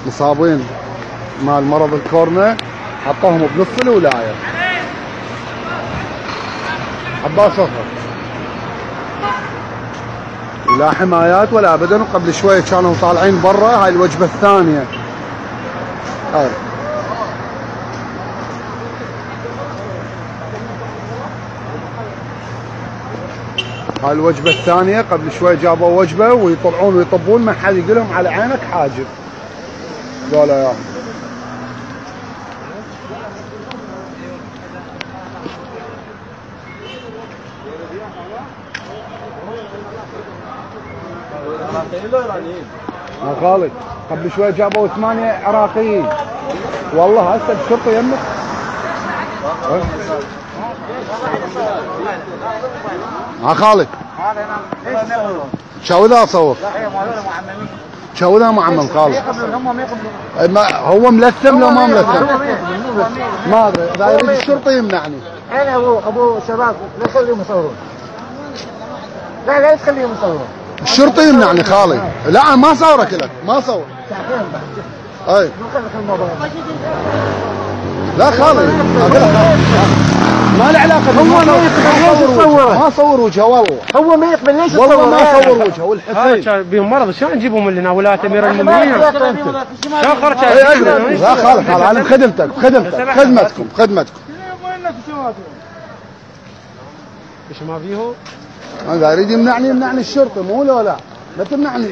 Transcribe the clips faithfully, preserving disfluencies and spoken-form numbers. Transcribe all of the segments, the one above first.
مصابين مال مرض الكورونا، حطوهم بنص الولايه. عباس صفر لا حمايات ولا ابدا. وقبل شويه كانوا طالعين برا. هاي الوجبه الثانيه. هاي هاي الوجبه الثانيه. قبل شويه جابوا وجبه ويطلعون ويطبون، ما حد يقول لهم على عينك حاجب. قالوا يا يا خالد. قبل شوي جابوا ثمانية عراقيين والله. هسه الشرطة يمك. ها خالد شو ذا صور؟ شو ذا معمم خالد؟ ما هو ملثم لو ما ملثم؟ ما ادري. اذا يريد الشرطة يمنعني. انا ابو ابو شباب لا تخليهم يصورون. لا لا تخليهم يصورون. الشرطة يمنعني خالد. لا ما صورك لك. ما صور. اي لا خالد. ما له علاقة. هو ما يقبل ليش تصوره؟ ما صور وجهه والله. هو ما يقبل ليش تصوره؟ والله ما صور وجهه. والحسين هذا بيهم مرض شلون نجيبهم لنا ولاية امير المؤمنين؟ شلون خرج؟ لا خالد خالد انا بخدمتك بخدمتك خدمتكم خدمتكم. ايش ما فيه؟ اذا يريد يمنعني يمنعني الشرطة مو لا لا. لا تمنعني.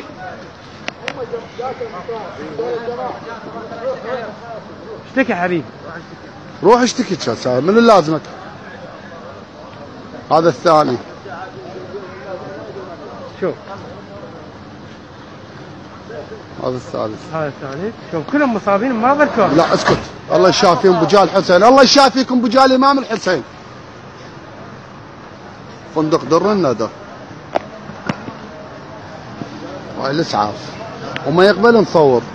اشتكي حبيبي. روح اشتكي هسه. من اللي لازمك؟ هذا الثاني. شوف هذا الثالث. هذا الثاني. شوف كلهم مصابين بمرض الكورونا. لا اسكت. الله يشافيهم بجال الحسين. الله يشافيكم بجال الامام الحسين. فندق در الندى. هاي الاسعاف وما يقبل نصور.